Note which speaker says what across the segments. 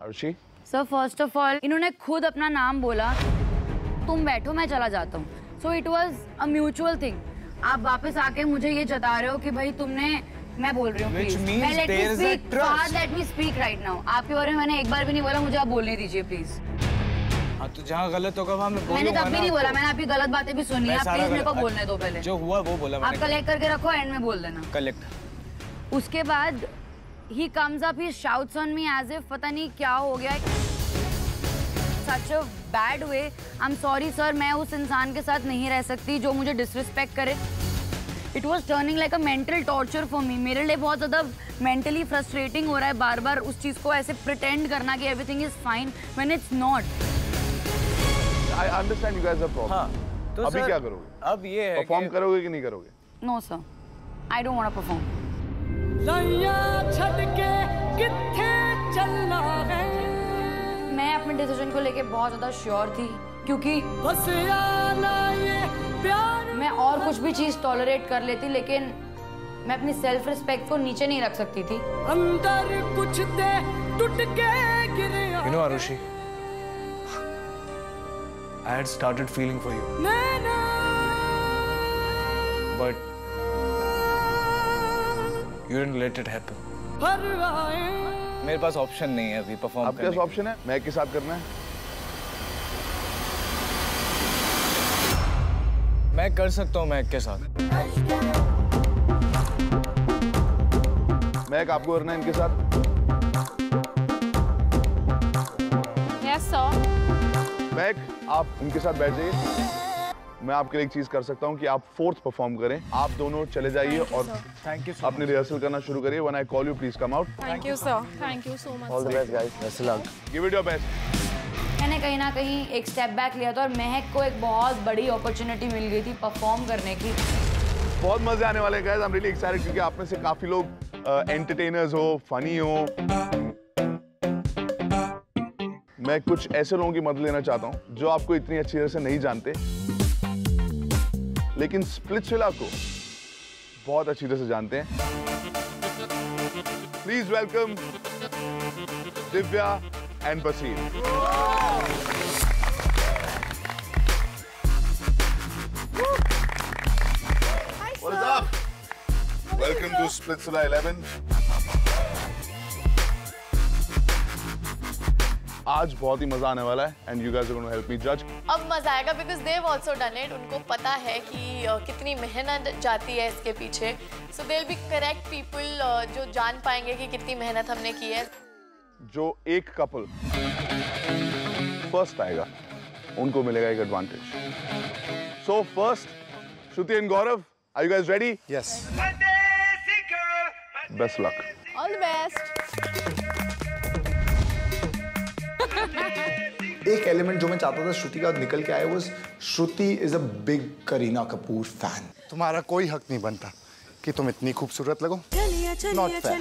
Speaker 1: Arushi?
Speaker 2: Sir first of all इन्होंने खुद अपना नाम बोला, तुम बैठो मैं चला जाता हूँ। So it was a mutual thing. आप वापस आके मुझे ये जता रहे हो कि भाई तुमने, मैं बोल रही हूँ let me speak right now. आपके बारे में मैंने एक बार भी नहीं बोला, मुझे आप बोलने दीजिए प्लीज।
Speaker 3: हाँ तो जहाँ गलत होगा वहाँ
Speaker 2: मैंने तब भी नहीं बोला, मैंने आपकी गलत बातें भी सुनी है। प्लीज मेरे को बोलने दो पहले।
Speaker 3: जो हुआ वो बोला मैंने।
Speaker 2: आप कलेक्ट करके रखो, एंड में बोल देना।
Speaker 3: कलेक्ट।
Speaker 2: उसके बाद he comes up, he shouts on me as if पता नहीं क्या हो गया। Such a bad way. I'm sorry sir, मैं उस इंसान के साथ नहीं रह सकती जो मुझे disrespect करे। It was turning like a mental torture for me. मेरे लिए बहुत ज़्यादा mentally frustrating हो रहा है बार बार उस चीज़ को ऐसे pretend करना कि everything is fine when it's not.
Speaker 1: I understand you guys have problem.
Speaker 3: हाँ, तो
Speaker 1: अभी क्या करोगे?
Speaker 3: अब ये है
Speaker 1: परफॉर्म करोगे कि नहीं करोगे?
Speaker 2: No sir, I don't want to perform. मैं अपने डिसीजन को लेके बहुत ज़्यादा श्योर थी, क्योंकि मैं और कुछ भी चीज़ टॉलरेट कर लेती, लेकिन मैं अपनी सेल्फ रिस्पेक्ट को नीचे नहीं रख सकती थी।
Speaker 4: अंदर कुछ दे टूट के गिरे।
Speaker 3: You know Arushi, I had started feeling for you, but you didn't let it happen. मेरे पास ऑप्शन नहीं है अभी परफॉर्म करने।
Speaker 1: आपके पास ऑप्शन है, मैं के साथ करना है।
Speaker 3: मैं कर सकता हूँ मैक के साथ।
Speaker 1: मैक आपको करना है इनके साथ।
Speaker 5: Yes sir.
Speaker 1: मैक आप इनके साथ बैठ जाइए। मैं आपके लिए एक चीज कर सकता हूँ कि आप फोर्थ परफॉर्म करें। आप दोनों चले जाइए और अपनी रिहर्सल करना शुरू करिए। When I call you, please come out.
Speaker 5: Thank you sir. Thank you so much.
Speaker 1: All the best guys. Best of luck. Give it your best.
Speaker 2: मैंने कहीं ना कहीं एक स्टेप बैक लिया था और महक को एक बहुत बड़ी अपॉर्चुनिटी मिल गई थी परफॉर्म करने की।
Speaker 1: बहुत मजे आने वाले गाइस। I'm really excited क्योंकि आप में से काफी लोग एंटरटेनर्स हो, फनी हो। मैं कुछ ऐसे लोगों की मदद लेना चाहता हूँ जो आपको इतनी अच्छी तरह से नहीं जानते, लेकिन स्प्लिट्सविला को बहुत अच्छी तरह से जानते हैं। Please welcome Divya and Basir. What is up? Welcome to Splitsvilla 11. आज बहुत ही मजा आने वाला है and you guys are going to help me judge.
Speaker 6: अब मजा आएगा because they've also done it. उनको पता है कि कितनी मेहनत जाती है इसके पीछे. So they'll be correct people जो जान पाएंगे कि कितनी मेहनत हमने की है.
Speaker 1: जो एक कपल फर्स्ट आएगा उनको मिलेगा एक advantage. So first, Shruti and Gaurav, are you guys ready?
Speaker 3: Yes.
Speaker 1: Best luck.
Speaker 6: All the best.
Speaker 7: एक एलिमेंट जो मैं चाहता था श्रुति का निकल के आए वो Shruti is a big Kareena Kapoor fan.
Speaker 8: तुम्हारा कोई हक नहीं बनता कि तुम इतनी खूबसूरत लगो।
Speaker 7: Not fair.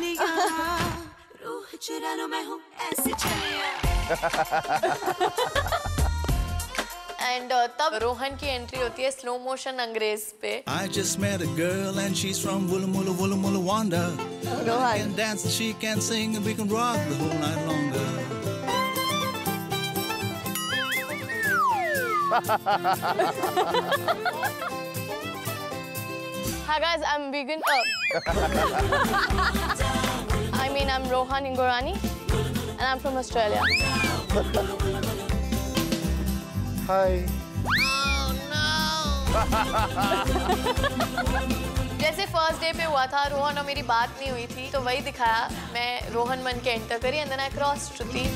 Speaker 6: एंड तब रोहन की एंट्री होती है स्लो मोशन अंग्रेज पे।
Speaker 9: I just met a girl and she's from Woola Moola Woola Moola Wanda. She can dance, she can sing, and we can rock the whole night longer.
Speaker 6: Hi guys, I'm vegan. I mean, I'm Rohan Ingorani, and I'm from Australia.
Speaker 8: Hi.
Speaker 6: Oh no! जैसे first day पे हुआ था, रोहन और मेरी बात नहीं हुई थी, तो वही दिखाया। मैं रोहन बन के एंटर करी, and then I crossed श्रुति।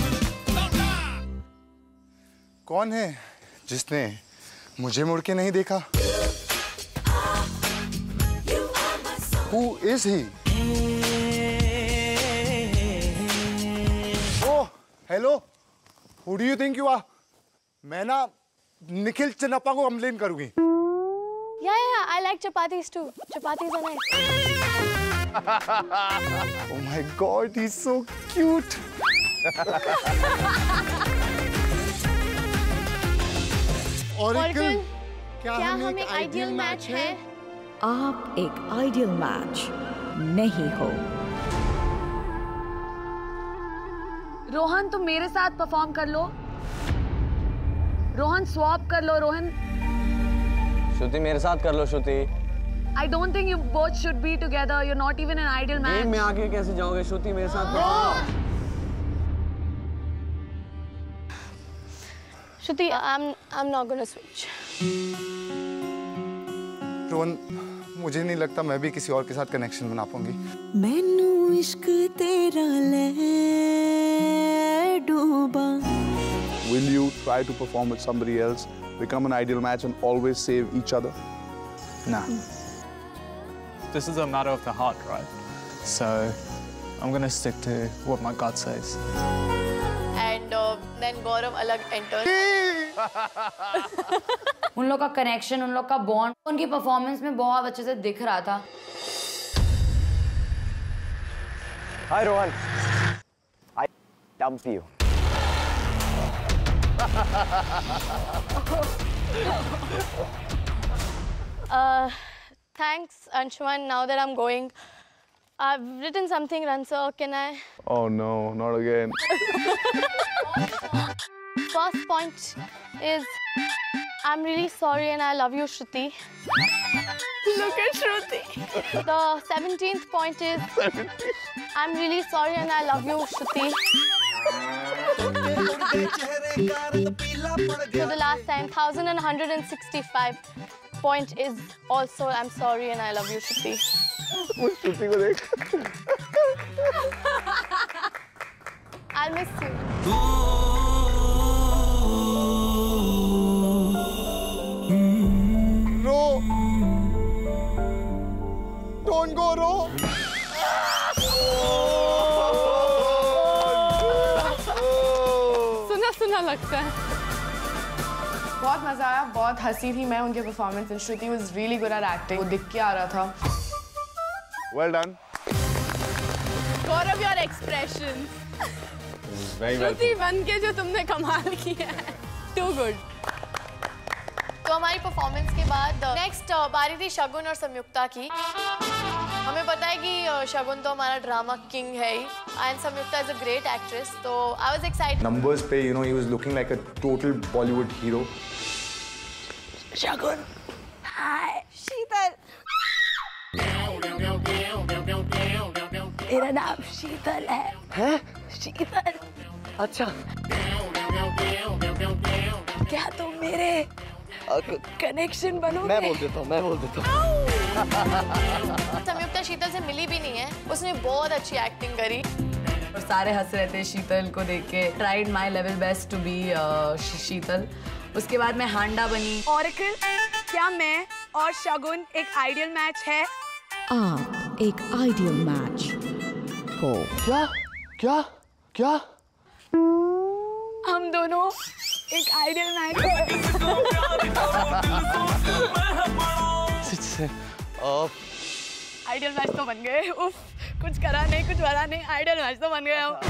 Speaker 8: कौन है जिसने मुझे मुड़ के नहीं देखा? Who is he? Oh, hello. Who do you think you are? मैं ना निखिल चन्नप्पा को कंप्लेन करूंगी।
Speaker 6: Yeah, I like chapatis too. Chapatis are nice.
Speaker 8: Oh my God, he's so cute. Oracle, क्या हम एक आइडियल मैच है?
Speaker 10: आप एक आइडियल मैच नहीं हो।
Speaker 2: रोहन तुम मेरे साथ परफॉर्म कर लो। रोहन स्वैप कर लो। रोहन
Speaker 3: श्रुति मेरे साथ कर लो। Shruti
Speaker 2: I don't think you both should be together. You're not even an ideal match.
Speaker 3: Game में आगे कैसे जाओगे? श्रुति मेरे साथ
Speaker 6: Shruti, I'm not gonna switch.
Speaker 8: Rohan, मुझे नहीं लगता मैं भी किसी और के साथ कनेक्शन बना पाऊंगी।
Speaker 10: मैनू इश्क तेरा ले डूबा।
Speaker 1: Will you try to perform with somebody else, become an ideal match and always save each other?
Speaker 3: Nah. This is a matter of the heart, right? So I'm gonna stick to what my gut says.
Speaker 6: And then Gaurav alag enters.
Speaker 2: उन लोग का connection, उन लोग का bond उनकी performance में बहुत अच्छे से दिख रहा था।
Speaker 11: Hi Rohan, I dump you.
Speaker 6: Thanks, Anshuman. Now that I'm going, I've written something, Ransa. Can I?
Speaker 1: Oh no, not again.
Speaker 6: First point is, I'm really sorry and I love you, Shruti. Look at Shruti. The 17th point is, I'm really sorry and I love you, Shruti. For the last time, 1165 point is also, I'm sorry and I love you, Shruti.
Speaker 1: श्रुति को देख।
Speaker 6: I'll miss you.
Speaker 8: Row, don't go, रो।
Speaker 5: सुना लगता है।
Speaker 12: बहुत मजा आया, बहुत हंसी थी मैं उनके performance and Shruti was really good at acting. वो दिख के आ रहा था।
Speaker 1: Well done.
Speaker 5: Gaurav, your expressions. Shruti बन के जो तुमने कमाल किया है, टू गुड।
Speaker 6: तो हमारी परफॉर्मेंस के बाद नेक्स्ट बारी थी शगुन और संयुक्ता की। हमें पता है कि शगुन तो हमारा ड्रामा किंग है ही, and Sanyukta is a great actress, तो आई वाज एक्साइटेड।
Speaker 7: Numbers पे, you know, he was looking like a total Bollywood hero.
Speaker 10: Shagun, hi, Sheetal. मेरा नाम शीतल है।
Speaker 11: हैं?
Speaker 10: शीतल।
Speaker 11: अच्छा।
Speaker 10: क्या तुम मेरे कनेक्शन बनोगे?
Speaker 11: मैं बोल देता हूँ।
Speaker 6: संयुक्ता शीतल से मिली भी नहीं है, उसने बहुत अच्छी एक्टिंग करी।
Speaker 12: और सारे हंस रहे थे शीतल को देख के। Tried my level best to be Sheetal. उसके बाद मैं हांडा बनी।
Speaker 5: ऑरेकल, क्या मैं और शगुन एक आइडियल मैच है?
Speaker 10: आप एक आइडियल मैच हो।
Speaker 11: क्या?
Speaker 5: हम दोनों एक आइडियल मैच है। आइडियल मैच तो बन गए। उफ, कुछ करा नहीं, कुछ भरा नहीं, आइडियल मैच तो बन गए हम।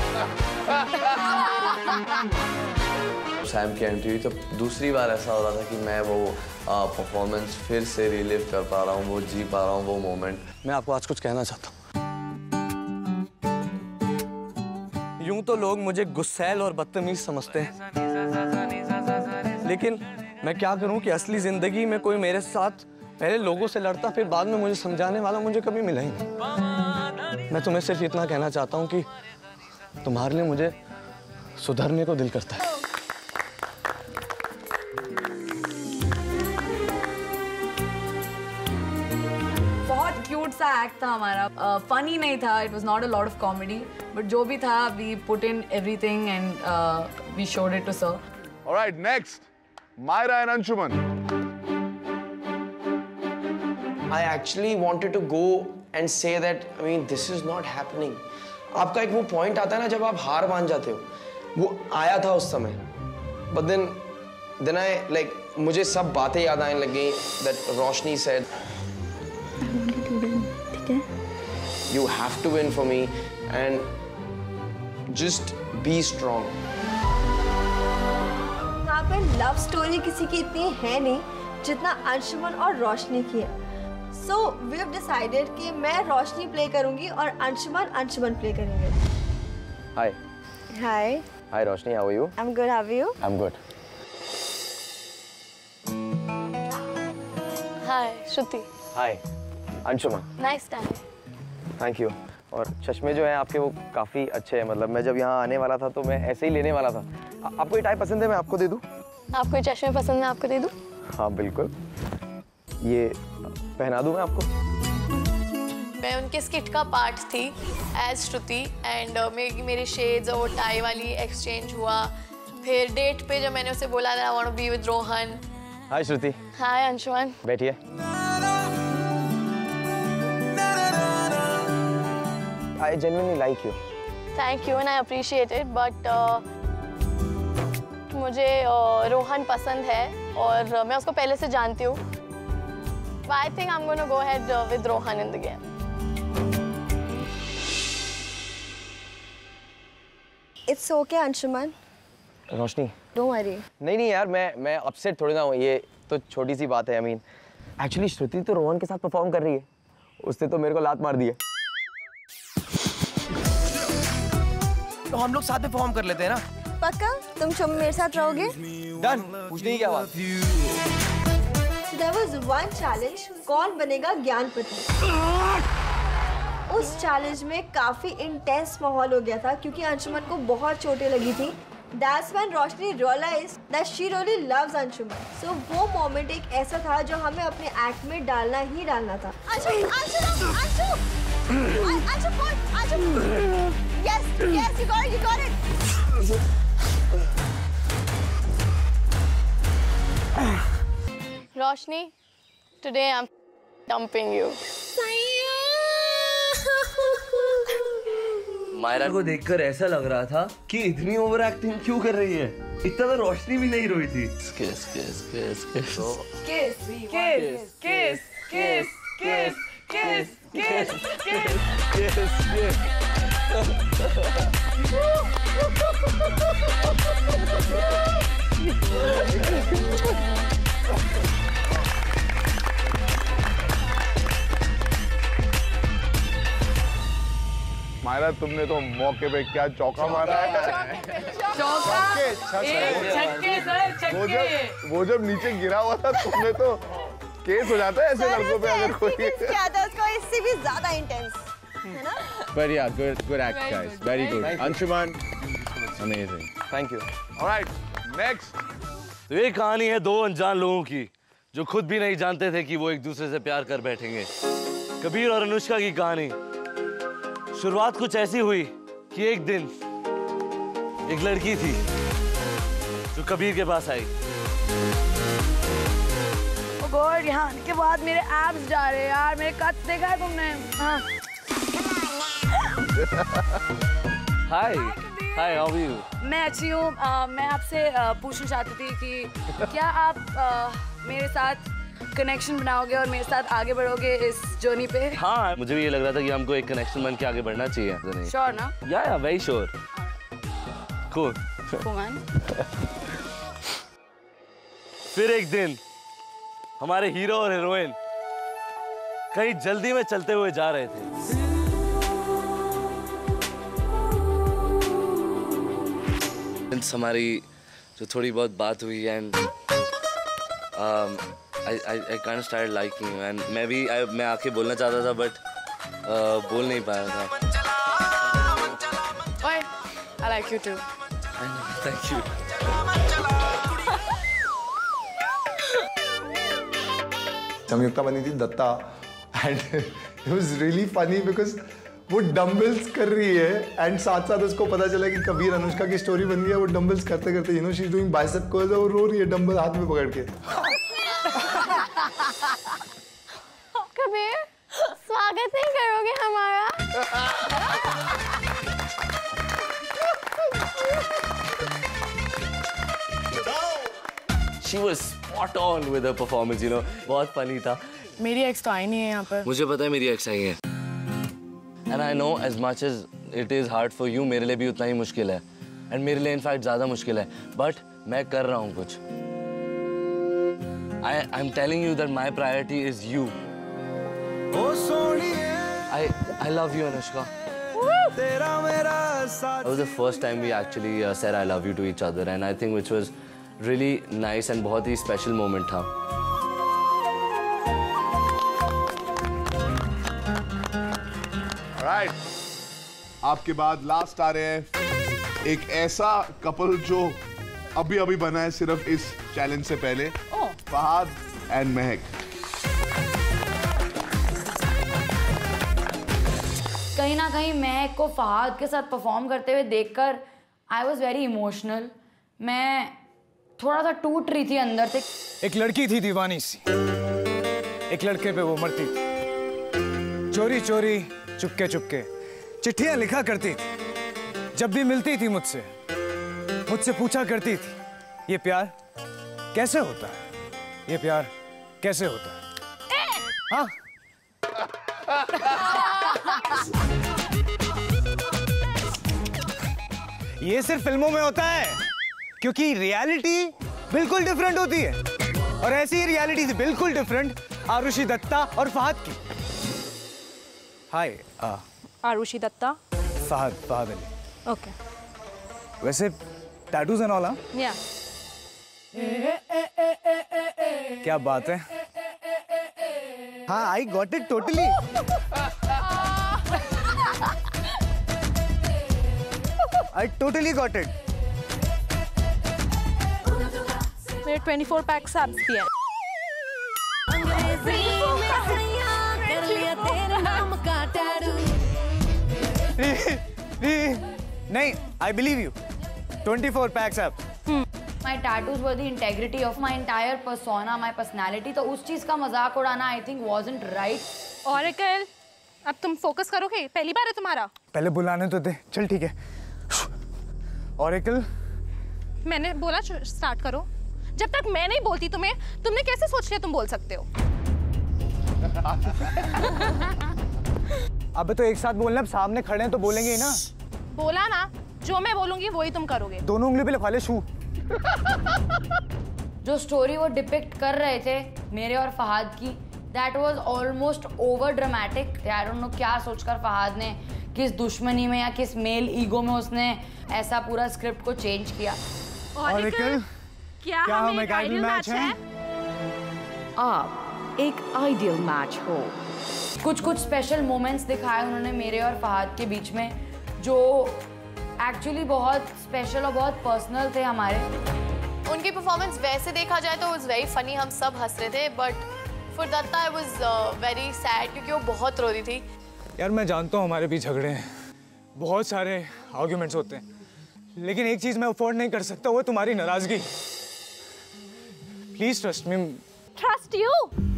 Speaker 13: सैम की एंट्री हुई तो दूसरी बार ऐसा हो रहा था कि मैं वो परफॉर्मेंस फिर से रिलीव कर पा रहा हूँ, वो जी पा रहा हूँ वो मोमेंट।
Speaker 11: मैं आपको आज कुछ कहना चाहता हूँ। यूं तो लोग मुझे गुस्सैल और बदतमीज समझते हैं, लेकिन मैं क्या करूं कि असली जिंदगी में कोई मेरे साथ पहले लोगों से लड़ता फिर बाद में मुझे समझाने वाला मुझे कभी मिला ही नहीं। मैं तुम्हें सिर्फ इतना कहना चाहता हूं कि तुम्हारे लिए मुझे सुधरने को दिल करता है।
Speaker 12: बहुत क्यूट सा एक्ट था हमारा। फनी नहीं था, it was not a lot of comedy, but जो भी था we put in everything and we showed it to sir.
Speaker 1: Alright, next, Myra and Anshuman.
Speaker 14: I actually wanted to go and say that, I mean, this is not happening. आपका एक वो point आता है ना जब आप हार मान जाते हो, वो आया था उस समय। But then I like मुझे सब बातें याद आने लग गई that रोशनी said.
Speaker 10: ठीक है?
Speaker 14: You have to win for me and just be strong.
Speaker 15: यहाँ पर लव स्टोरी किसी की इतनी है नहीं जितना अंशुमन और रोशनी की है। So we have decided कि मैं रोशनी प्ले करूंगी और अंशुमन प्ले करेंगे।
Speaker 14: Hi.
Speaker 15: Hi.
Speaker 16: Hi Roshni, how are you?
Speaker 15: I'm good. How are you?
Speaker 16: I'm good.
Speaker 6: Hi, Shruti.
Speaker 16: Hi, Anshuman.
Speaker 6: Nice time.
Speaker 16: Thank you. और चश्मे जो हैं आपके वो काफ़ी अच्छे हैं, मतलब मैं जब यहाँ आने वाला था तो मैं ऐसे ही लेने वाला था। आपको ये टाई पसंद है, मैं आपको दे दूँ?
Speaker 6: आपको ये चश्मे पसंद है, आपको दे दूँ?
Speaker 16: हाँ बिल्कुल, ये पहना दूँ मैं आपको?
Speaker 6: मैं उनके स्किट का पार्ट थी एज श्रुति एंड मेरे शेड्स और टाई वाली एक्सचेंज हुआ। फिर डेट पे जब मैंने उसे बोला I want to be with Rohan.
Speaker 16: Hi Shruti.
Speaker 6: Hi Anshuman.
Speaker 16: बैठिए। I genuinely like you.
Speaker 6: Thank you and I appreciate it, but मुझे रोहन पसंद है और मैं उसको पहले से जानती हूँ। But I think I'm going to go ahead with Rohan in the game.
Speaker 15: It's okay, Anshuman.
Speaker 16: Roshni.
Speaker 15: Don't worry.
Speaker 16: नहीं यार, मैं अपसेट थोड़ी ना हूँ, ये तो छोटी सी बात है। I mean, actually श्रुति तो रोहन के साथ परफॉर्म कर रही है, उसने तो मेरे को लात मार दी है।
Speaker 14: तो हम लोग साथ में परफॉर्म कर लेते हैं ना?
Speaker 15: पक्का? तुम शो में मेरे साथ रहोगे?
Speaker 14: डन। पूछने की क्या बात?
Speaker 15: There was one challenge, कौन बनेगा ज्ञानपति? उस चैलेंज में काफी इंटेंस माहौल हो गया था क्योंकि अंशुमन को बहुत चोटें लगी थी। That's when Roshni realized that she really loves Anshuman. So वो मोमेंट एक ऐसा था जो हमें अपने एक्ट में डालना ही डालना था। Yes, you got it.
Speaker 6: Roshni, today I'm dumping you.
Speaker 13: Myra को देखकर ऐसा लग रहा था कि इतनी ओवर एक्टिंग क्यों कर रही है। इतना तो रोशनी भी नहीं रोई थी। किस किस किस किस किस किस किस किस किस किस किस किस किस
Speaker 1: मायरा, तुमने तो मौके पे क्या चौका मारा है। वो जब नीचे गिरा हुआ था तुमने तो केस हो जाता है ऐसे लड़कों पे अगर कोई
Speaker 15: क्या था उसको इससे भी ज्यादा इंटेंस है ना?
Speaker 17: But yeah, good act, guys. Very good. Anshuman, amazing.
Speaker 16: Thank you.
Speaker 1: All right, next.
Speaker 13: तो ये कहानी है दो अनजान लोगों की जो खुद भी नहीं जानते थे कि वो एक दूसरे से प्यार कर बैठेंगे। कबीर और अनुष्का की कहानी। शुरुआत कुछ ऐसी हुई कि एक दिन एक लड़की थी जो कबीर के पास आई।
Speaker 2: Oh God, यहाँ आने के बाद मेरे एब्स जा रहे हैं यार, मेरे कट्स देखा है तुमने? हाँ।
Speaker 13: Hi hi, how are you?
Speaker 2: मैं अच्छी हूँ। मैं आपसे पूछना चाहती थी कि क्या आप मेरे साथ कनेक्शन बनाओगे और मेरे साथ आगे बढ़ोगे इस जर्नी पे?
Speaker 13: हाँ, मुझे भी ये लग रहा था कि हमको एक कनेक्शन बन के आगे बढ़ना चाहिए।
Speaker 2: श्योर ना?
Speaker 13: या वेरी श्योर। कूल। फिर एक दिन हमारे हीरो और हीरोइन कहीं जल्दी में चलते हुए जा रहे थे। हमारी जो थोड़ी बहुत बात हुई and I kind of started liking you and मैं आके बोलना चाहता था बट बोल नहीं पाया था।
Speaker 12: Oi, I like you too.
Speaker 13: Thank you.
Speaker 7: Sanyukta बनी थी Dutta and it was really funny because वो डंबल्स कर रही है एंड साथ साथ उसको पता चला कि कबीर अनुष्का की स्टोरी बन गई है। वो डंबल्स करते करते you know she is doing bicep curls और रो रही है डंबल हाथ में पकड़ के।
Speaker 6: कबीर, स्वागत नहीं करोगे हमारा?
Speaker 13: She was spot on with her performance, you know. बहुत funny था।
Speaker 12: मेरी एक्स तो आई नहीं है यहाँ पर।
Speaker 13: मुझे पता है मेरी एक्स आई है। And I know as much as it is hard for you, मेरे लिए भी उतना ही मुश्किल है। And मेरे लिए in fact ज़्यादा मुश्किल है। But मैं कर रहा हूँ कुछ। I'm telling you that my priority is you. I love you, Anushka.
Speaker 9: तेरा मेरा
Speaker 13: That was the first time we actually said I love you to each other, and I think which was really nice and बहुत ही special moment था.
Speaker 1: Alright, आपके बाद last आ रहे हैं एक ऐसा कपल जो अभी बना है सिर्फ इस चैलेंज से पहले. फहाद एंड महक.
Speaker 2: कहीं ना कहीं महक को फहाद के साथ परफॉर्म करते हुए देखकर आई वॉज वेरी इमोशनल. मैं थोड़ा सा टूट रही थी अंदर से.
Speaker 18: एक लड़की थी दीवानी सी, एक लड़के पे वो मरती थी. चोरी चोरी चुपके चुपके चिट्ठियां लिखा करती थी. जब भी मिलती थी मुझसे पूछा करती थी, ये प्यार कैसे होता है, ये प्यार कैसे होता है. हाँ ये सिर्फ फिल्मों में होता है, क्योंकि रियलिटी बिल्कुल डिफरेंट होती है. और ऐसी ही रियलिटी थी बिल्कुल डिफरेंट आरुषि दत्ता और फहद की. हाय
Speaker 19: आरुषि दत्ता,
Speaker 18: फहद अली.
Speaker 19: ओके.
Speaker 18: वैसे टैटूज एंड ऑल.
Speaker 19: या
Speaker 18: क्या बात है. हाँ, I got it totally. I totally got it.
Speaker 19: मेरे 24 पैक्स एब्स भी हैं.
Speaker 18: नहीं, I believe you. 24 packs abs.
Speaker 2: My tattoos were the integrity of my entire persona, my personality. तो उस चीज का मजाक उड़ाना I think wasn't right.
Speaker 19: Oracle, अब तुम फोकस करोगे? पहली बार है तुम्हारा.
Speaker 18: पहले बुलाने तो दे. चल ठीक है. Oracle,
Speaker 19: मैंने बोला स्टार्ट करो. जब तक मैं नहीं बोलती तुमने कैसे सोच लिया तुम बोल सकते हो?
Speaker 18: अबे तो एक साथ बोलना. अब सामने खड़े हैं तो बोलेंगे ही ना.
Speaker 19: बोला ना, जो मैं बोलूंगी वही तुम करोगे.
Speaker 18: दोनों उंगली पे लिखवा ले शू.
Speaker 2: जो स्टोरी वो डिपिक्ट कर रहे थे मेरे और फहाद की, that was almost over dramatic. I don't know क्या सोचकर फहाद ने किस दुश्मनी में या किस मेल ईगो में उसने ऐसा पूरा स्क्रिप्ट को चेंज किया.
Speaker 19: Oracle, क्या हम एक आइडियल मैच है?
Speaker 10: आप एक आइडियल मैच हो.
Speaker 2: कुछ स्पेशल मोमेंट्स दिखाए उन्होंने मेरे और फहाद के बीच में, जो एक्चुअली बहुत स्पेशल और बहुत पर्सनल थे हमारे.
Speaker 6: उनकी परफॉर्मेंस वैसे देखा जाए तो वाज वेरी फनी, हम सब हंस रहे थे. But for Dutta I was very sad क्योंकि वो बहुत रो रही थी.
Speaker 18: यार मैं जानता हूँ हमारे बीच झगड़े हैं, बहुत सारे आर्ग्यूमेंट्स होते हैं, लेकिन एक चीज मैं अफोर्ड नहीं कर सकता, वो तुम्हारी नाराजगी. Please trust me.
Speaker 19: Trust you?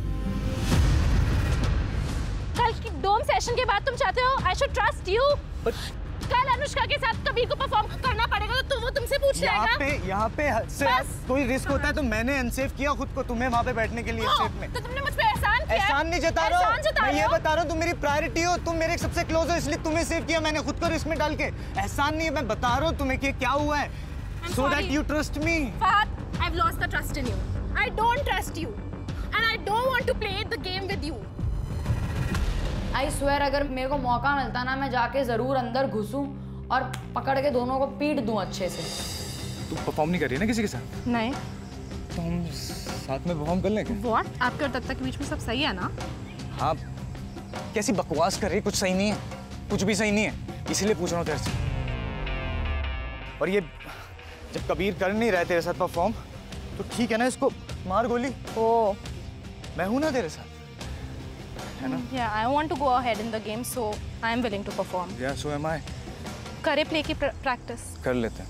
Speaker 19: कल की डोम सेशन के बाद तुम चाहते हो आई शुड ट्रस्ट यू? कल अनुष्का के साथ कबीर को परफॉर्म करना पड़ेगा तो वो तुमसे पूछ लेगा.
Speaker 18: यहाँ पे कोई रिस्क होता है तो मैंने अनसेफ किया खुद को तुम्हें वहाँ पे बैठने के लिए. सेफ में
Speaker 19: तो तुमने मुझ पे एहसान किया.
Speaker 18: एहसान नहीं जता रहा हूँ, मैं ये बता रहा हूँ तुम मेरी प्रायोरिटी हो, तुम मेरे सबसे क्लोज हो, इसलिए तुम्हें सेव किया मैंने खुद को रिस्क में डाल के. एहसान नहीं है, मैं बता रहा हूँ तुम्हें कि क्या हुआ है, so that you trust me.
Speaker 19: Fahad, I've lost the trust in you. I don't trust you, and I don't want to play the game with you.
Speaker 2: I swear अगर मेरे को मौका मिलता ना, मैं जाके जरूर अंदर घुसूं और पकड़ के दोनों को पीट दूं अच्छे से.
Speaker 18: तुम परफॉर्म नहीं कर रही है ना किसी के साथ?
Speaker 19: नहीं.
Speaker 18: तो हम साथ में परफॉर्म कर लेंगे.
Speaker 19: What? आपके और दत्ता के बीच में सब सही है ना?
Speaker 18: हाँ. कैसी बकवास कर रही, कुछ सही नहीं है, कुछ भी सही नहीं है, इसीलिए पूछ रहा हूँ तेरे से. और ये जब कबीर कर नहीं रहे तेरे साथ परफॉर्म तो ठीक है ना, इसको मार गोली.
Speaker 19: ओ,
Speaker 18: मैं हूँ ना तेरे साथ, है ना?
Speaker 19: Yeah, I want to go ahead in the game, so I am willing to perform.
Speaker 18: Yeah, so am I.
Speaker 19: करे प्ले की प्रैक्टिस.
Speaker 18: कर लेते हैं.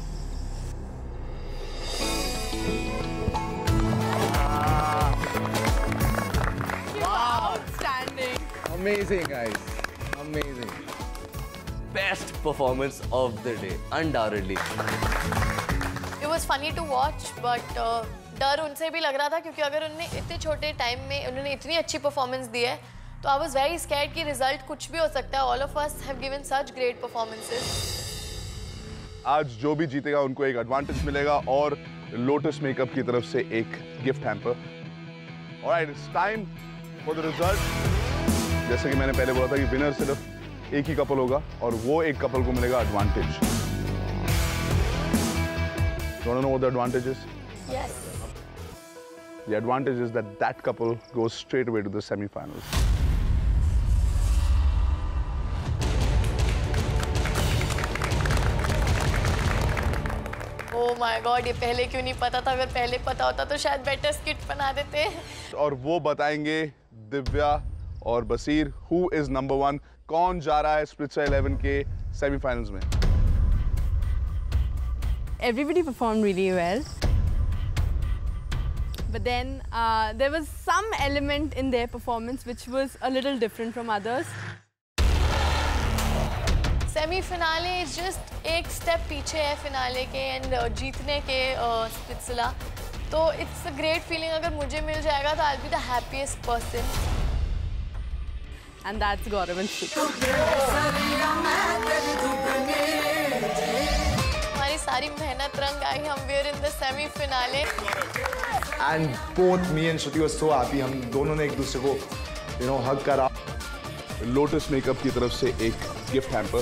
Speaker 6: Outstanding.
Speaker 17: Amazing, guys. Amazing.
Speaker 13: Best performance of the day, undoubtedly.
Speaker 6: It was funny to watch, but डर उनसे भी लग रहा था क्योंकि अगर उन्होंने इतने छोटे टाइम में उन्होंने इतनी अच्छी परफॉर्मेंस दी है तो आई वाज वेरी स्कैर्ड कि रिजल्ट कुछ भी हो सकता है. All of us have given such great performances.
Speaker 1: आज जो भी जीतेगा उनको एक एडवांटेज मिलेगा और लोटस मेकअप की तरफ से एक gift hamper. Alright, it's time for the result. जैसे कि मैंने पहले बोला था कि विनर सिर्फ एक ही कपल होगा और वो एक कपल को मिलेगा advantage. You want to know what the advantage is?
Speaker 6: Yes.
Speaker 1: The advantage is that that couple goes straight away to the semi-finals.
Speaker 6: Oh my God, ये पहले क्यों नहीं पता था? अगर पहले पता होता तो शायद बेटर स्किट बना देते।
Speaker 1: और वो बताएंगे दिव्या और बसीर who is number 1, कौन जा रहा है Splitsvilla 11 के semi-finals में।
Speaker 5: Everybody performed really well. But then there was some element in their performance which was a little different from others.
Speaker 6: Semi-finale is just एक step पीछे है finale के and जीतने के Splitsvilla. तो it's a great feeling अगर मुझे मिल जाएगा तो I'll be the happiest person.
Speaker 5: And that's Gaurav and Shruti.
Speaker 6: सारी मेहनत रंग आई। हम were in the semifinale
Speaker 7: and both me and Shruti was so happy. हम दोनों ने एक दूसरे को हग करा।
Speaker 1: लोटस मेकअप की तरफ से एक gift hamper.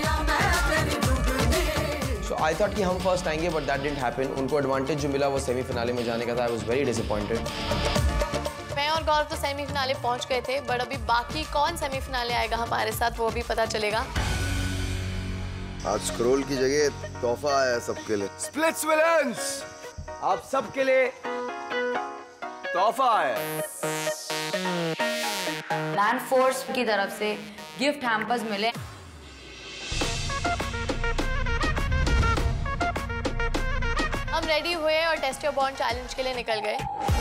Speaker 14: So I thought कि हम फर्स्ट आएंगे बट दैट डिडंट हैपन। उनको एडवांटेज जो मिला वो सेमीफिनाले में जाने का था। I was very disappointed.
Speaker 6: मैं और गौरव तो सेमीफिनाले पहुंच गए थे बट अभी बाकी कौन सेमीफिनाले आएगा हमारे साथ वो भी पता चलेगा।
Speaker 20: आज स्क्रॉल की जगह तोहफा आया सबके लिए।
Speaker 11: स्प्लिट्सविलियंस, आप सबके लिए तोहफा आया।
Speaker 2: प्लान फोर्स की तरफ से गिफ्ट हैम्पर्स मिले।
Speaker 6: हम रेडी हुए और टेस्ट योर बॉन्ड चैलेंज के लिए निकल गए।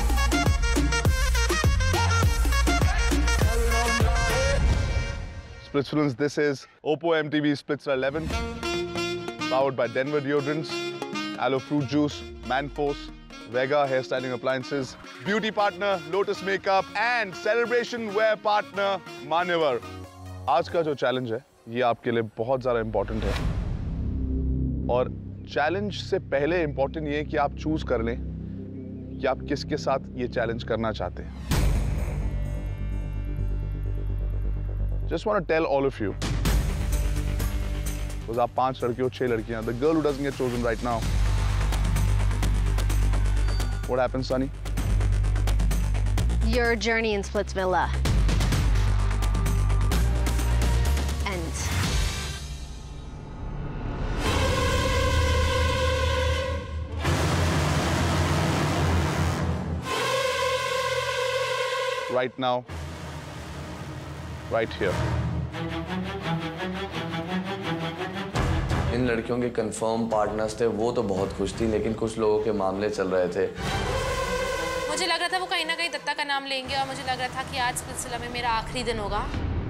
Speaker 1: Splitsvillans, this is Oppo MTV Splitsvilla 11, powered by Denver Deodorants, Aloe Fruit Juice, Manforce, Vega Hairstyling Appliances, Beauty Partner, Lotus Makeup, and Celebration Wear Partner, Manyavar. आज का जो challenge है ये आपके लिए बहुत ज़्यादा इम्पोर्टेंट है और चैलेंज से पहले इम्पोर्टेंट ये है कि आप चूज कर लें कि आप किसके साथ ये चैलेंज करना चाहते हैं। Just want to tell all of you, because आप 5 लड़के हो 6 लड़कियां, the girl who doesn't get chosen right now, what happens, Sunny?
Speaker 21: Your journey in Splitsvilla ends.
Speaker 1: Right now. Right here.
Speaker 11: इन लड़कियों के कंफर्म पार्टनर्स थे वो तो बहुत खुश थी लेकिन कुछ लोगों के मामले चल रहे थे।
Speaker 19: मुझे लग रहा था वो कहीं ना कहीं दत्ता का नाम लेंगे और मुझे लग रहा था कि आज स्प्लिट्सविला में मेरा आखिरी दिन होगा।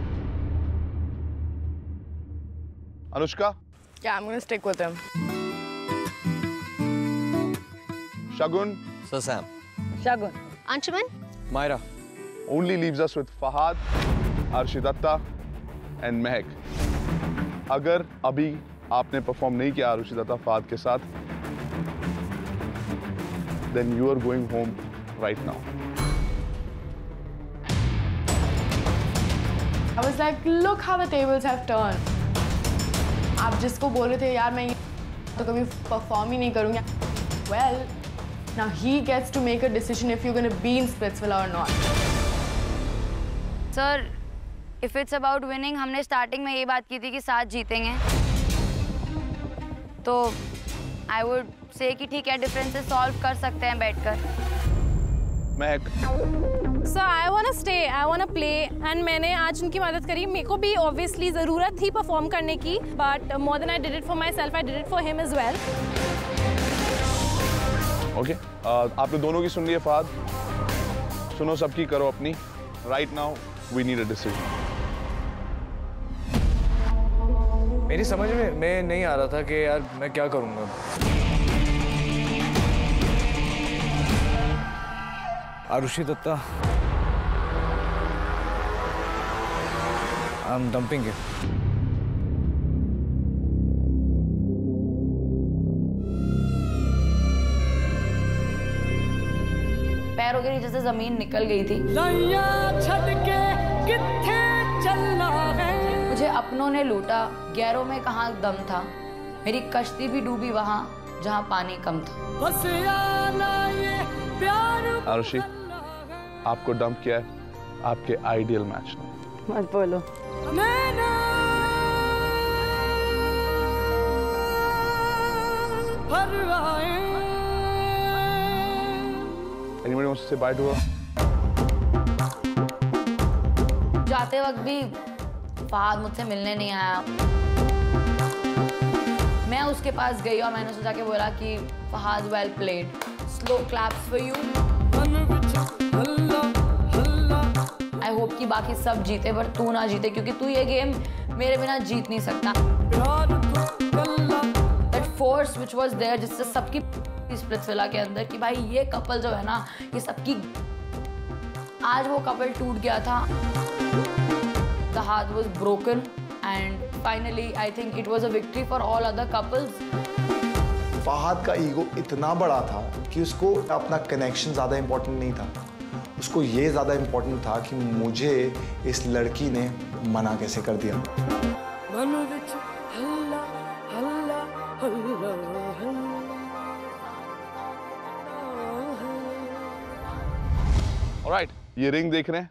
Speaker 1: Anushka?
Speaker 5: Yeah, I'm gonna stick with him.
Speaker 1: Shagun?
Speaker 11: So Sam.
Speaker 5: Shagun.
Speaker 21: Anshuman?
Speaker 11: Myra.
Speaker 1: Only leaves us with Fahad, Arshi-Datta and Mehak. अगर अभी आपने परफॉर्म नहीं किया Arshi-Datta फहद के साथ, then you are going home right now.
Speaker 5: I was like, look how the tables have turned. आप जिसको बोल रहे थे यार मैं तो कभी परफॉर्म ही नहीं करूँगा. Well, now he gets to make a decision if you're going to be in Splitsvilla or not.
Speaker 2: सर, if it's about winning, हमने स्टार्टिंग में ये बात की थी कि साथ जीतेंगे। तो I would say कि ठीक है, डिफरेंसेस सॉल्व कर सकते हैं बैठकर।
Speaker 1: महक।
Speaker 19: So I wanna stay, I wanna play, and मैंने आज उनकी मदद करी। मेरे को भी obviously ज़रूरत थी परफॉर्म करने की, but more than I did it for myself, I did it for him as well.
Speaker 1: Okay, आपने दोनों की सुन ली है फहद। सुनो सबकी, करो अपनी। Right now, we need a decision.
Speaker 18: मेरी समझ में नहीं आ रहा था कि यार मैं क्या करूंगा। Arshi-Datta, I'm dumping it.
Speaker 2: पैरों के नीचे से जमीन निकल गई थी।
Speaker 4: लाया छड़ के किथे चलना है
Speaker 2: मुझे अपनों ने लूटा, गैरों में कहाँ दम था, मेरी कश्ती भी डूबी वहाँ जहाँ पानी कम था।
Speaker 1: आरुषि, आपको डंप किया है आपके आइडियल मैच ने।
Speaker 12: मत बोलो।
Speaker 1: Anybody wants to say bye to her?
Speaker 2: जाते वक्त भी फहद मुझसे मिलने नहीं आया। मैं उसके पास गई और मैंने सोचा के बोला कि Fahad well played, slow claps for you. I hope कि बाकी सब जीते पर तू ना जीते, क्योंकि तू ये गेम मेरे बिना जीत नहीं सकता। That force which was there, जिससे सबकी स्प्लिट्सविला के अंदर कि भाई ये कपल जो है ना, ये सबकी, आज वो कपल टूट गया था। The heart was broken and finally I think it was a victory for all other couples.
Speaker 7: Fahad का ईगो इतना बड़ा था कि उसको अपना कनेक्शन ज़्यादा इम्पोर्टेंट नहीं था, उसको ये ज़्यादा इम्पोर्टेंट था कि मुझे इस लड़की ने मना कैसे कर दिया।
Speaker 1: Alright, ये रिंग देख रहे हैं,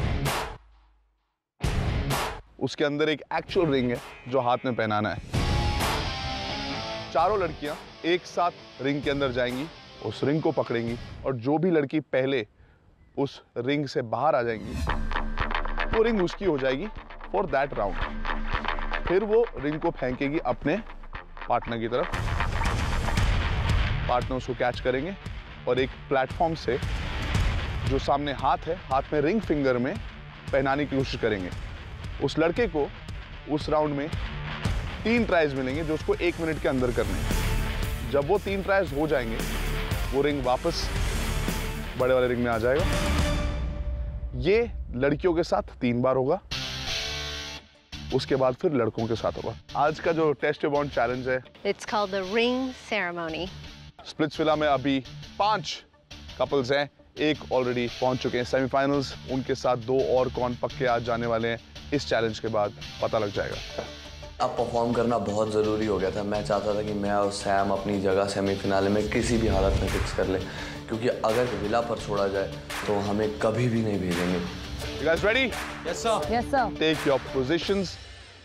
Speaker 1: उसके अंदर एक एक्चुअल रिंग है जो हाथ में पहनाना है। चारों लड़कियां एक साथ रिंग के अंदर जाएंगी, उस रिंग को पकड़ेंगी और जो भी लड़की पहले उस रिंग से बाहर आ जाएंगी वो रिंग उसकी हो जाएगी फॉर दैट राउंड। फिर वो रिंग को फेंकेगी अपने पार्टनर की तरफ, पार्टनर उसको कैच करेंगे और एक प्लेटफॉर्म से जो सामने हाथ है, हाथ में रिंग फिंगर में पहनाने की कोशिश करेंगे। उस लड़के को उस राउंड में 3 ट्राइज मिलेंगे जो उसको 1 मिनट के अंदर करने हैं। जब वो 3 ट्राइज हो जाएंगे वो रिंग वापस बड़े वाले रिंग में आ जाएगा। ये लड़कियों के साथ 3 बार होगा, उसके बाद फिर लड़कों के साथ होगा। आज का जो टेस्ट योर बॉन्ड चैलेंज है,
Speaker 21: It's called the ring ceremony.
Speaker 1: Splitsvilla में अभी 5 कपल्स हैं, एक ऑलरेडी पहुंच चुके हैं सेमीफाइनल्स, उनके साथ 2 और कौन पक्के आज जाने वाले हैं इस चैलेंज के बाद पता लग जाएगा।
Speaker 11: अब परफॉर्म करना बहुत ज़रूरी हो गया था। मैं चाहता था कि मैं और सैम अपनी जगह सेमीफिनाले में किसी भी हालत में फिक्स कर लें, क्योंकि अगर विला पर छोड़ा जाए तो हमें कभी भी नहीं भेजेंगे।
Speaker 1: You guys ready?
Speaker 12: Yes sir. Yes sir.
Speaker 1: Take your positions.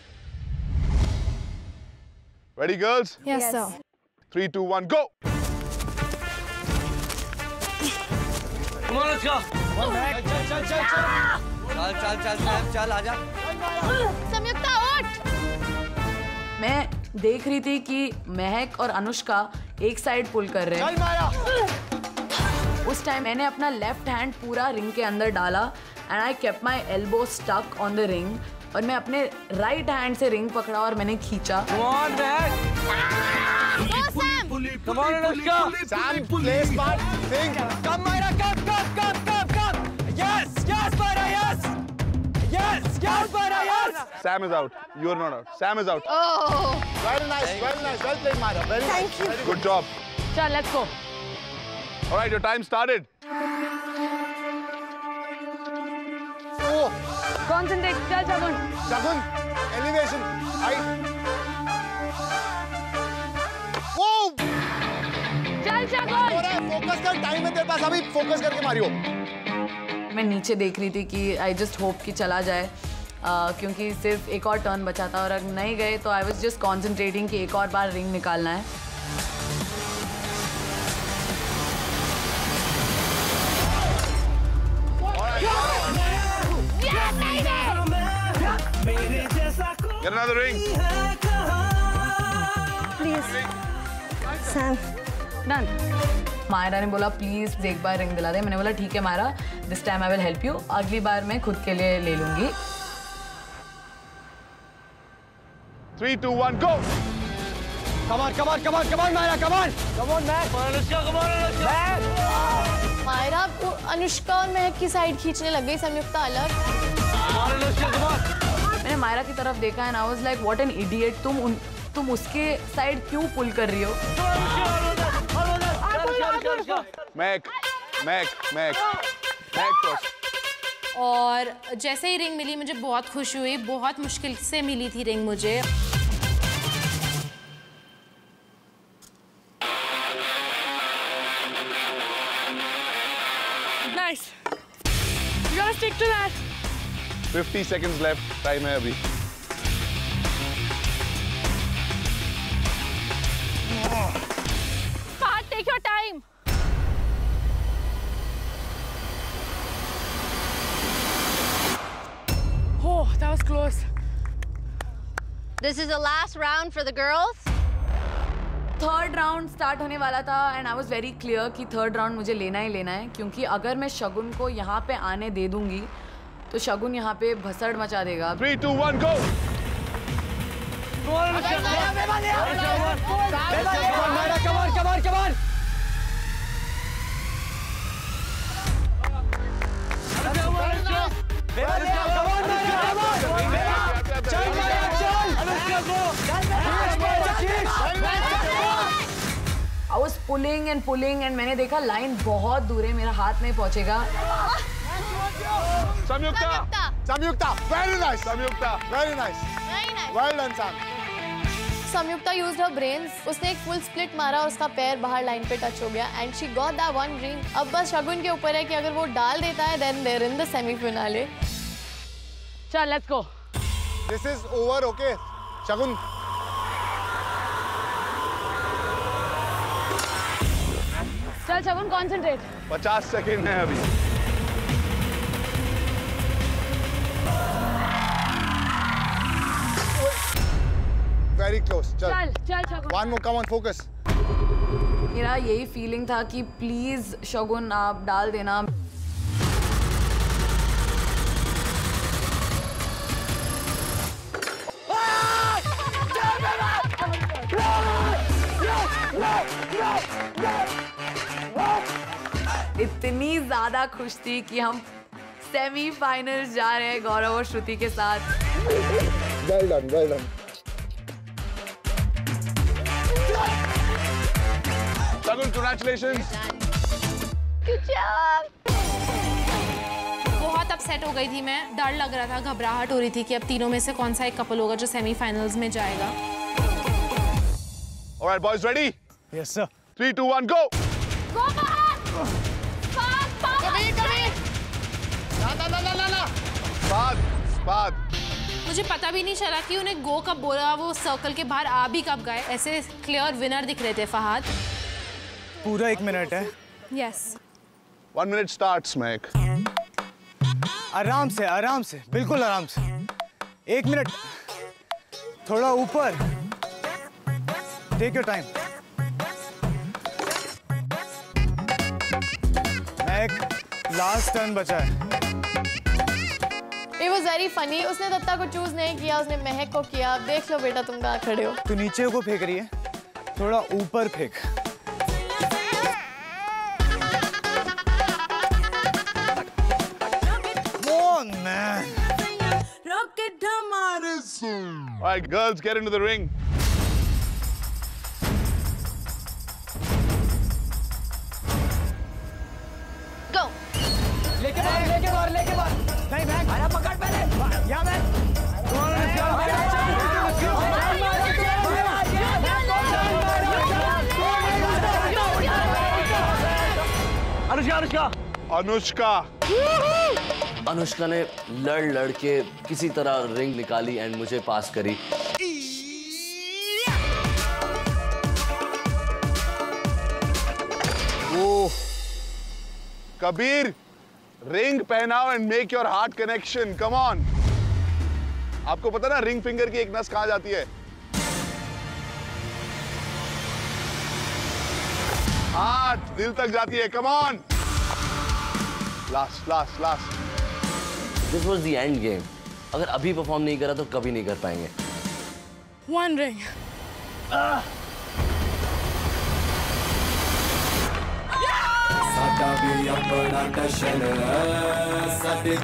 Speaker 1: Ready girls?
Speaker 19: Yes sir.
Speaker 1: 3, 2, 1, go!
Speaker 13: Come on, let's go.
Speaker 11: चल आजा।
Speaker 6: संयुक्ता उठ।
Speaker 12: मैं देख रही थी कि महक और अनुष्का एक साइड पुल कर रहे हैं। उस टाइम मैंने अपना लेफ्ट हैंड पूरा रिंग के अंदर डाला and I kept my elbow stuck on the ring, और मैं अपने राइट हैंड से रिंग पकड़ा और मैंने खींचा।
Speaker 13: Come on, Anushka.
Speaker 8: Sam, play smart. Think.
Speaker 11: Come, Myra, come. Yes, Myra, yes. Yes, Myra, yes.
Speaker 1: Sam is out. You are not out. Sam is out.
Speaker 8: Oh. Well played, Myra. Very
Speaker 15: Thank you.
Speaker 1: Good job.
Speaker 12: चल let's go.
Speaker 1: All right, your time started.
Speaker 8: Oh,
Speaker 12: Concentrate, चल शगुन।
Speaker 8: Shagun, elevation, height. Whoa!
Speaker 12: चल शगुन।
Speaker 8: Focus कर, time है तेरे पास, अभी focus करके Mario.
Speaker 12: मैं नीचे देख रही थी कि आई जस्ट होप कि चला जाए, क्योंकि सिर्फ एक और टर्न बचा था और अगर नहीं गए तो आई वाज जस्ट कॉन्सेंट्रेटिंग कि एक और बार रिंग निकालना है।
Speaker 1: Get another ring.
Speaker 15: Please. Sam.
Speaker 12: Done. Myra ने बोला प्लीज एक बार रिंग दिला दे। मैंने बोला ठीक है Myra, this time I will help you, अगली बार मैं खुद के लिए ले लूंगी।
Speaker 1: 3, 2, 1, go!
Speaker 11: Come on, Myra, come on, Max.
Speaker 13: Anushka, come on, Anushka.
Speaker 6: Myra Anushka और महक की साइड खींचने लग गई, संयुक्ता अलग।
Speaker 13: Come on, Anushka, come on.
Speaker 12: मैंने मायरा की तरफ देखा and I was like what an idiot, तुम उसके साइड क्यों पुल कर रही हो?
Speaker 1: Mac first.
Speaker 19: और जैसे ही रिंग मिली मुझे बहुत खुशी हुई, बहुत मुश्किल से मिली थी रिंग मुझे।
Speaker 4: Nice. You gotta stick to that.
Speaker 1: 50 seconds left. Time है अभी.
Speaker 19: Fahad, take your time.
Speaker 4: Oh, that was close.
Speaker 21: This is the last round for the girls.
Speaker 12: Third round start होने वाला था and I was very clear कि third round मुझे लेना ही लेना है, क्योंकि अगर मैं शगुन को यहाँ पे आने दे दूंगी तो शगुन यहाँ पे भसड़ मचा देगा।
Speaker 1: 3, 2, 1, go!
Speaker 12: I was pulling and pulling and मैंने देखा लाइन बहुत दूर है, मेरा हाथ नहीं पहुंचेगा।
Speaker 8: संयुक्ता, संयुक्ता, very nice, संयुक्ता, very nice, well done, Sam.
Speaker 6: संयुक्ता used her brains. उसने एक full split मारा और उसका पैर बाहर लाइन पे टच हो गया and she got that one ring. अब बस शगुन के ऊपर है कि अगर वो डाल देता है then they're in the semi-finale.
Speaker 4: चल, let's go.
Speaker 8: This is over, okay? शगुन.
Speaker 4: चल शगुन, concentrate.
Speaker 1: 50 सेकंड है अभी.
Speaker 8: Very close.
Speaker 4: चल शगुन.
Speaker 8: One more, come on, focus.
Speaker 12: मेरा यही फीलिंग था कि प्लीज शगुन आप डाल देना। इतनी ज्यादा खुश थी कि हम सेमीफाइनल्स जा रहे हैं गौरव और श्रुति के साथ।
Speaker 8: Well done, well done.
Speaker 1: Shagun, congratulations.
Speaker 6: Good job.
Speaker 19: बहुत अपसेट हो गई थी मैं, डर लग रहा था, घबराहट हो रही थी कि अब तीनों में से कौन सा एक कपल होगा जो सेमीफाइनल्स में जाएगा।
Speaker 1: All right, boys, ready?
Speaker 18: Yes, sir.
Speaker 1: 3, 2, 1, go!
Speaker 19: Go Fahad!
Speaker 1: Fahad.
Speaker 19: मुझे पता भी नहीं चला कि उन्हें गो कब बोला, वो सर्कल के बाहर आ भी कब गए। ऐसे क्लियर विनर दिख रहे थे फहद।
Speaker 18: पूरा 1 मिनट है।
Speaker 19: Yes.
Speaker 1: 1 minute starts, Mehak.
Speaker 18: आराम से, बिल्कुल आराम से। 1 मिनट, थोड़ा ऊपर। Take your time. Mehak, last turn बचा है।
Speaker 6: It was very funny. उसने दत्ता को चूज नहीं किया, उसने महक को किया। अब देख लो बेटा तुम कहाँ खड़े हो।
Speaker 18: तू नीचे को फेंक रही है, थोड़ा ऊपर फेंक। Come on, man.
Speaker 1: All right, girls, get into the ring.
Speaker 6: Go.
Speaker 4: लेके बाहर। नहीं बैग। अरे पकड़ पहले। या मैं।
Speaker 13: अनुष्का ने लड़ के किसी तरह रिंग निकाली एंड मुझे पास करी।
Speaker 1: ओह, कबीर, रिंग पहनाओ and make your heart connection. Come on. आपको पता ना रिंग फिंगर की एक नस कहाँ जाती है? हार्ट, दिल तक जाती है। Come on. Last.
Speaker 13: This was the end game. अगर अभी परफॉर्म नहीं करा तो कभी नहीं कर पाएंगे।
Speaker 4: 1 ring.
Speaker 3: साडा भी अपना टशन है,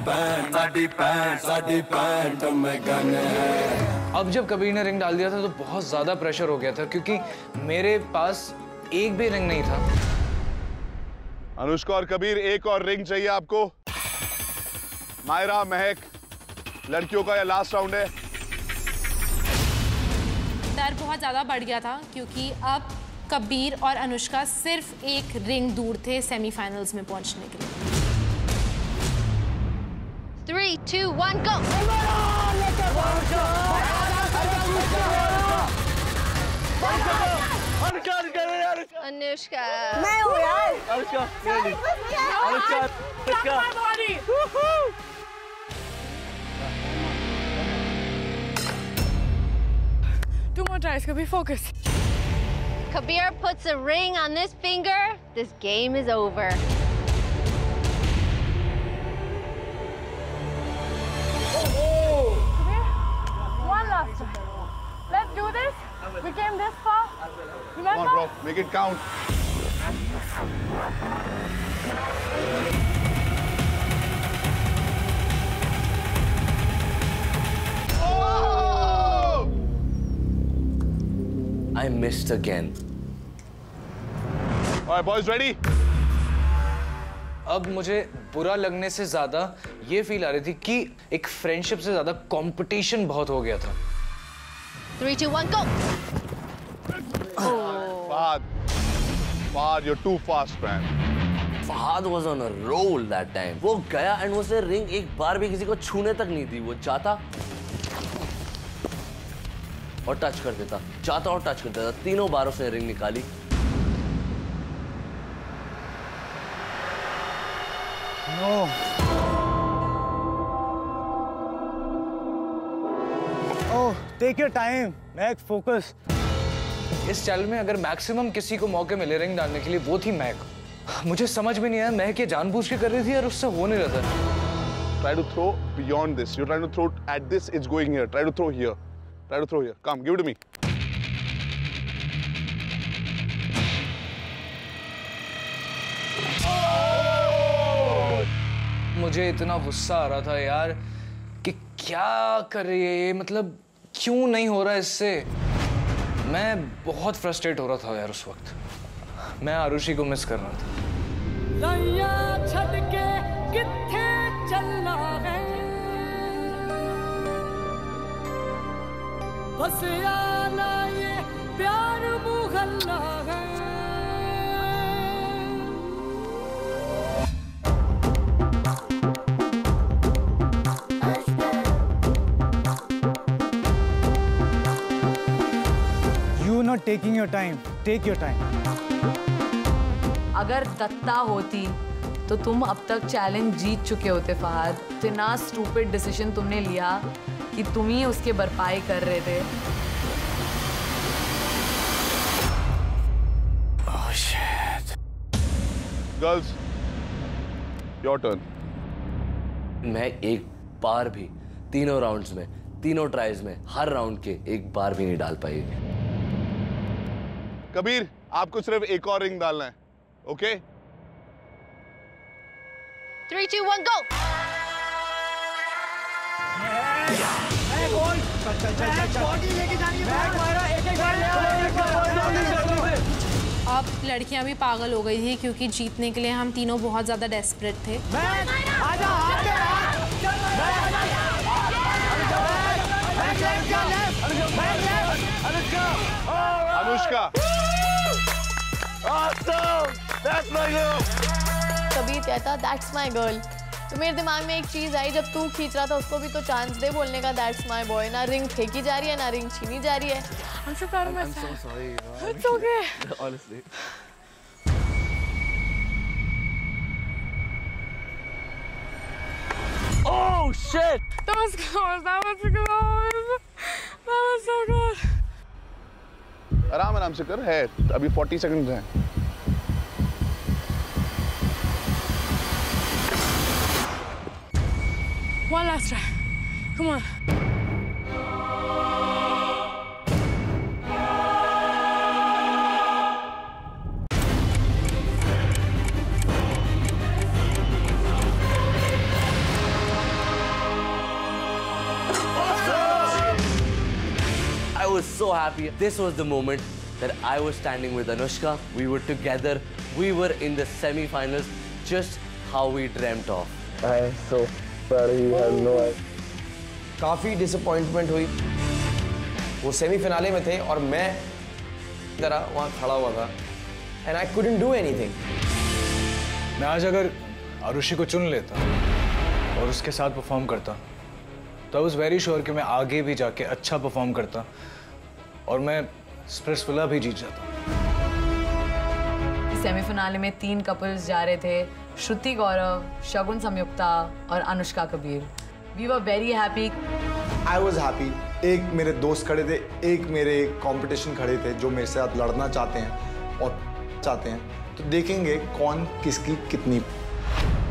Speaker 3: साडी पैंट में गन है।
Speaker 18: अब जब कबीर ने रिंग डाल दिया था तो बहुत ज्यादा प्रेशर हो गया था, क्योंकि मेरे पास एक भी रिंग नहीं था।
Speaker 1: अनुष्का और कबीर, एक और रिंग चाहिए आपको। मायरा, महक, लड़कियों का ये लास्ट राउंड है।
Speaker 19: डर बहुत ज़्यादा बढ़ गया था क्योंकि अब कबीर और अनुष्का सिर्फ एक रिंग दूर थे सेमीफाइनल्स में पहुंचने के लिए।
Speaker 21: 3, 2, 1, go! अनुष्का।
Speaker 15: मैं हूँ यार।
Speaker 13: Anushka.
Speaker 5: Two more tries, Kabir, focus.
Speaker 21: Kabir puts a ring on this finger. This game is over.
Speaker 5: One last time. Let's do this. We came this far. Remember?
Speaker 1: Come on, bro. Make it count.
Speaker 13: Oh! I missed again.
Speaker 1: All right, boys, ready?
Speaker 18: अब मुझे बुरा लगने से ज्यादा ये feel आ रही थी कि एक फ्रेंडशिप से ज्यादा कंपटीशन बहुत हो गया था।
Speaker 21: 3, 2, 1, go!
Speaker 1: Fahad, you're too fast, man.
Speaker 13: Fahad was on a roll that time. वो गया and उसे रिंग एक बार भी किसी को छूने तक नहीं थी। वो जाता और टच कर देता, जाता और टच कर देता। तीनों बार उसने रिंग निकाली।
Speaker 18: No. Oh, take your time. Meg, focus. इस चैनल में अगर मैक्सिमम किसी को मौके मिले रिंग डालने के लिए वो थी मैग। मुझे समझ में नहीं आया महक ये जानबूझ के कर रही थी और उससे हो नहीं रहा था।
Speaker 1: Try to throw beyond this. You're trying to throw at this. It's going here. Try to throw here. Try to throw here. Come, give it to me.
Speaker 18: मुझे इतना गुस्सा आ रहा था यार कि क्या कर रही है ये, मतलब क्यों नहीं हो रहा इससे। मैं बहुत फ्रस्ट्रेट हो रहा था यार उस वक्त। मैं आरुषि को मिस कर रहा था।
Speaker 4: बस आना ये प्यार मुगल्ला है।
Speaker 18: You not taking your time. Take your time.
Speaker 12: अगर दत्ता होती तो तुम अब तक चैलेंज जीत चुके होते फहद। इतना स्टूपिड डिसीजन तुमने लिया कि तुम ही उसके भरपाई कर रहे थे।
Speaker 18: Oh shit.
Speaker 1: Girls, your turn.
Speaker 13: मैं एक बार भी तीनों राउंड्स में, तीनों ट्राइज में, हर राउंड के एक बार भी नहीं डाल पाई।
Speaker 1: कबीर, आपको सिर्फ एक और रिंग डालना है, ओके?
Speaker 21: 3, 2, 1, go!
Speaker 19: अब लड़कियां भी पागल हो गई थी क्योंकि जीतने के लिए हम तीनों बहुत ज्यादा डेस्परेट थे।
Speaker 1: अनुष्का।
Speaker 6: कबीर कहता दैट्स माय गर्ल। तो मेरे दिमाग में एक चीज आई, जब तू खींच रहा था उसको भी तो चांस दे बोलने का दैट्स माय बॉय। ना रिंग फेंकी जा रही है ना रिंग छीनी जा रही है।
Speaker 13: I'm so sorry.
Speaker 6: It's okay.
Speaker 13: Honestly. Oh shit!
Speaker 5: That was close. That was close. That was so good.
Speaker 1: आराम से कर, है अभी 40 सेकंड्स हैं।
Speaker 5: One last try. Come on.
Speaker 13: I was so happy. This was the moment that I was standing with Anushka. We were together. We were in the semi-finals, just how we dreamt of.
Speaker 14: I am so काफ़ी disappointment हुई। वो semifinale में थे और मैं तरह वहाँ खड़ा हुआ था and I couldn't do anything.
Speaker 18: मैं आज अगर आरुषि को चुन लेता और उसके साथ परफॉर्म करता तो आई वाज वेरी श्योर कि मैं आगे भी जाके अच्छा परफॉर्म करता और मैं स्प्रेसविला भी जीत जाता।
Speaker 12: सेमीफिनाले में 3 कपल्स जा रहे थे, श्रुति गौरव, शगुन संयुक्ता और Anushka Kabir. We were very happy.
Speaker 7: I was happy. एक मेरे दोस्त खड़े थे, एक मेरे कंपटीशन खड़े थे जो मेरे साथ लड़ना चाहते हैं और चाहते हैं, तो देखेंगे कौन किसकी कितनी